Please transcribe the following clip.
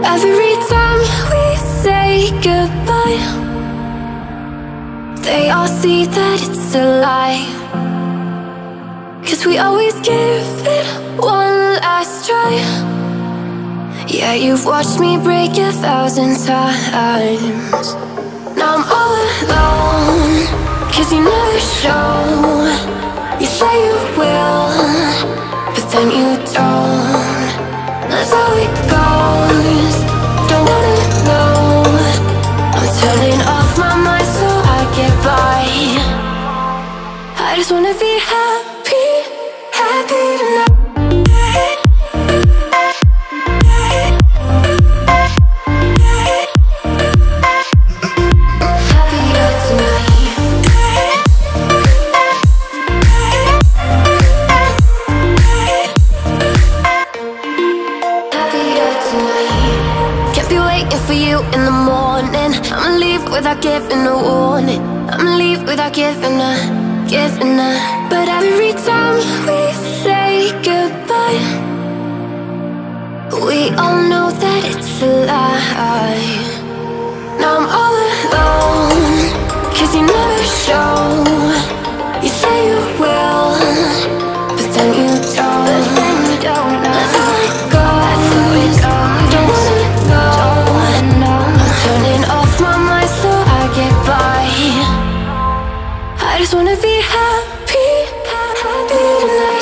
every time we say goodbye, they all see that it's a lie. 'Cause we always give it one last try. Yeah, you've watched me break 1,000 times. Now I'm all alone, 'cause you never show. You say you will, but then you don't. That's how it goes. Don't wanna know. I'm turning off my mind so I get by. I just wanna be happy, happy tonight. Without giving a warning, I'ma leave without giving a. But every time we say goodbye, we all know that it's a lie. Now I'm all alone, 'cause you never show. You say you will, but then you don't. That's how it goes. Don't wanna know. I'm turning off my mind so I get by. I just wanna be happy, happy tonight.